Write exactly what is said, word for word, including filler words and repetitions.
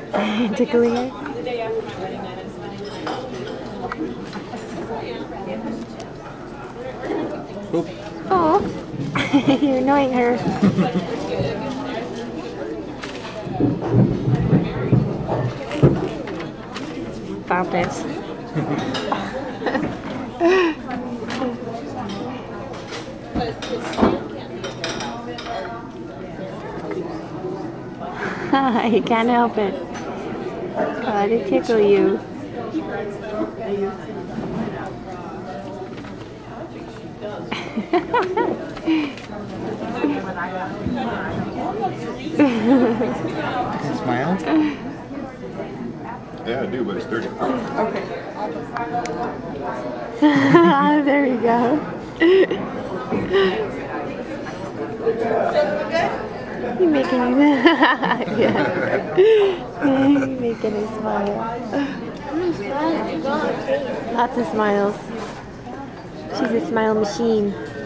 Tickling her? Oop. Oh, you're annoying her. Stop it. You can't help it. Oh, they tickle you. Smile? Yeah, I do, but it's dirty. Okay. There you go. You're making me yeah. You're making her smile. Lots of smiles. She's a smile machine.